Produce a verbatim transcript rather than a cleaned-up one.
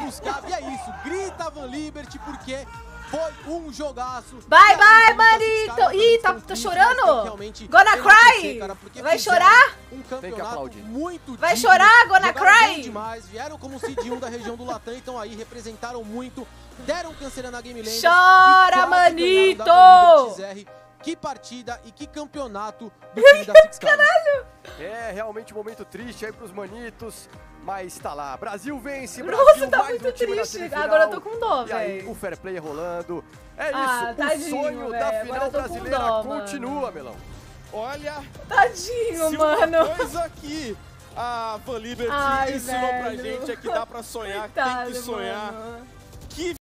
buscar. E é isso, grita Van Liberty, porque foi um jogaço. Vai, vai, Manito! Ih, tá, tá chorando? Gonna cry! Vai chorar? Um campeonato muito Vai chorar, Gonna cry! Demais. Vieram como seed um da região do Latam, então aí representaram muito. Deram canseira na Game Land. Chora, Manito! Que partida e que campeonato do time da Six Caralho! É realmente um momento triste aí pros manitos, mas tá lá. Brasil vence, Nossa, Brasil tá mais muito um time na triste. semifinal. Agora eu tô com dó, E aí, velho. o fair play rolando. É Ah, isso, tadinho, o sonho véio. da Agora final eu tô com brasileira dó, continua, mano. Melão. Olha, Tadinho, se mano. uma coisa que a Van Liberty Ai, ensinou pra velho. gente é que dá pra sonhar, Coitado, tem que sonhar. mano. Que